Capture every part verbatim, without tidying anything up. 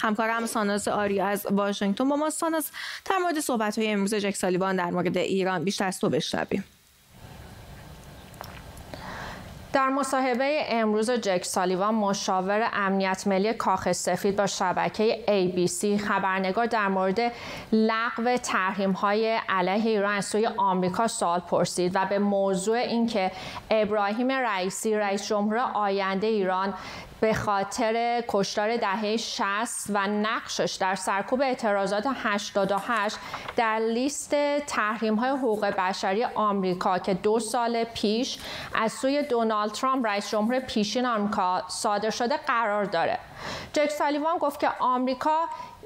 همکارم ساناز آریا از واشنگتن با ما. ساناز، در مورد صحبت‌های امروز جک سالیوان در مورد ایران بیشتر از تو بشنویم. در مصاحبه امروز جک سالیوان، مشاور امنیت ملی کاخ سفید با شبکه ای بی سی خبرنگار در مورد لغو تحریم‌های علیه ایران از سوی آمریکا سوال پرسید و به موضوع اینکه ابراهیم رئیسی رئیس جمهور آینده ایران به خاطر کشتار دهه شصت و نقشش در سرکوب اعتراضات هشتاد و هشت در لیست تحریم‌های حقوق بشری آمریکا که دو سال پیش از سوی دونالد ترامپ رئیس جمهور پیشین آمریکا صادر شده قرار داره. جک سالیوان گفت که آمریکا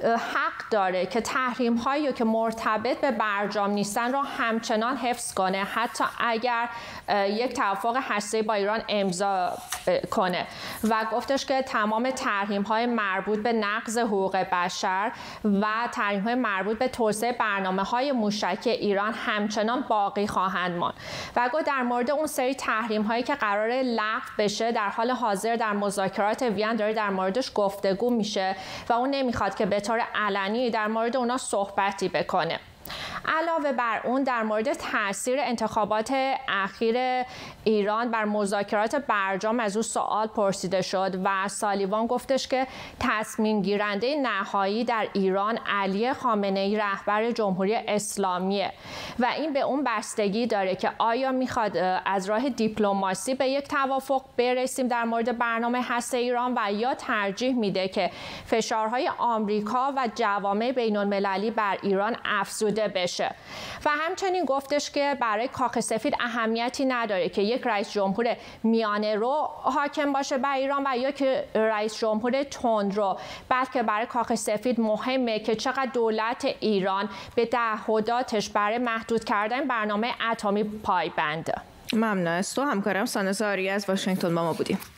حق داره که تحریم‌هایی که مرتبط به برجام نیستن را همچنان حفظ کنه، حتی اگر یک توافق هسته‌ای با ایران امضا کنه و گفتش که تمام تحریم‌های مربوط به نقض حقوق بشر و تحریم‌های مربوط به توسعه برنامه‌های موشکی ایران همچنان باقی خواهند ماند و گفت در مورد اون سری تحریم‌هایی که قراره لغو بشه در حال حاضر در مذاکرات وین داره در موردش گفتگو میشه و اون نمیخواد که به طور علنی در مورد اونا صحبتی بکنه. علاوه بر اون در مورد تاثیر انتخابات اخیر ایران بر مذاکرات برجام از او سوال پرسیده شد و سالیوان گفتش که تصمیم گیرنده نهایی در ایران علی خامنه‌ای رهبر جمهوری اسلامیه و این به اون بستگی داره که آیا میخواد از راه دیپلماسی به یک توافق برسیم در مورد برنامه هسته ایران و یا ترجیح میده که فشارهای آمریکا و جوامع بین‌المللی بر ایران افزوده بشه. و همچنین گفتش که برای کاخ سفید اهمیتی نداره که یک رئیس جمهور میانه رو حاکم باشه بر ایران و یا که رئیس جمهور تندرو، بلکه برای کاخ سفید مهمه که چقدر دولت ایران به تعهداتش برای محدود کردن برنامه اتمی پایبنده. ممنون از تو. همکارم ساناز آریا از واشنگتن با ما بودیم.